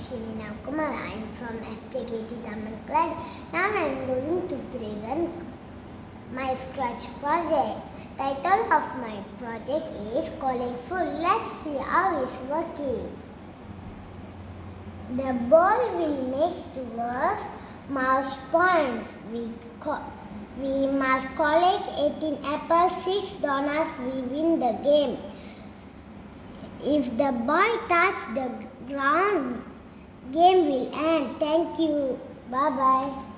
Ashini Navkumar. I am from SJKT Tamil class. Now I am going to present my Scratch project. Title of my project is Colorful. Let's see how it's working. The ball will make towards mouse points. We must collect 18 apples, 6 donuts. We win the game. If the ball touches the ground, game will end. Thank you. Bye-bye.